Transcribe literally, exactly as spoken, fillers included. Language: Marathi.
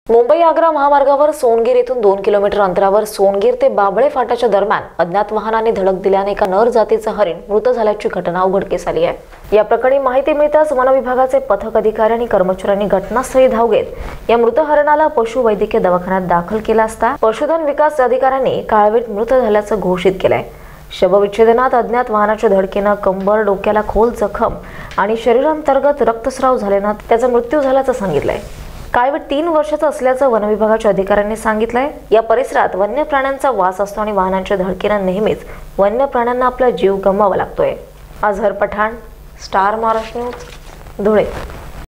मुंबई आग्रा महामार्गावर सोनगीर येथून दोन किलोमीटर अंतरावर सोनगीर ते बाबळे फाटाच्या दरम्यान अज्ञात वाहनाने धडक दिल्याने एका नर जातीचे हरिण मृत झाल्याची घटना उघडकीस आली आहे। या प्रकरणी माहिती मिळताच वन विभागाचे पथक अधिकारी आणि कर्मचाऱ्यांनी घटनास्थळी धाव घेत या मृत हरणाला पशुवैद्यकीय दवाखान्यात दाखल केला असता पशुधन विकास अधिकाऱ्यांनी काळवीट मृत झाल्याचं घोषित केलंय। शवविच्छेदनात अज्ञात वाहनाच्या धडकेने कंबर, डोक्याला खोल जखम आणि शरीरांतर्गत रक्तस्राव झाल्याने त्याचा मृत्यू झाल्याचं सांगितलंय। काळवीट तीन वर्षाचा असल्याचं वन विभागाच्या अधिकाऱ्यांनी सांगितलंय। या परिसरात वन्य प्राण्यांचा वास असतो आणि वाहनांच्या धडकेने नेहमीच वन्य प्राण्यांना आपला जीव गमवावा लागतोय। Azhar Pathan, star Maharashtra news, Dhule.